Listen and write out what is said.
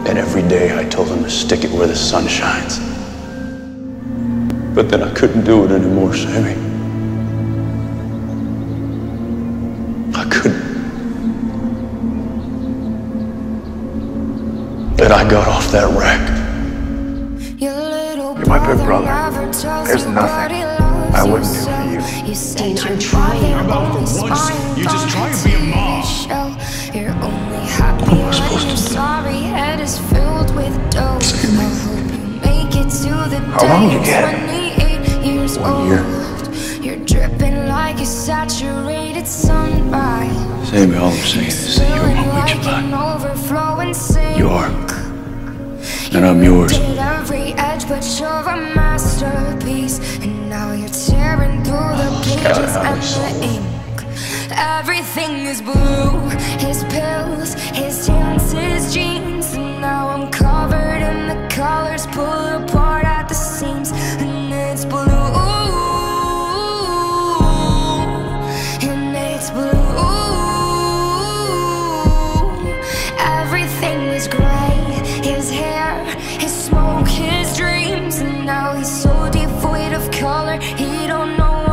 And every day I told him to stick it where the sun shines. But then I couldn't do it anymore, Sammy. I couldn't. And I got off that wreck. You're my big brother. There's nothing I wouldn't do for you. Dean, I'm trying. How about for once, you just try and be a mom? What am I supposed to do? How long did you get? 1 year. You're dripping like a saturated sunrise. Sammy, all I'm saying is that you're my witch bud. You are. And I'm yours. Every edge, but you're a masterpiece. And now you're tearing through the pages and the ink. Everything is blue. His pills, his tints, his jeans. And now I'm covered in the colors, pull apart at the seams. And it's blue. And it's blue. Everything is gray. His hair, his smoke, his dreams. And now he's so devoid of color, he don't know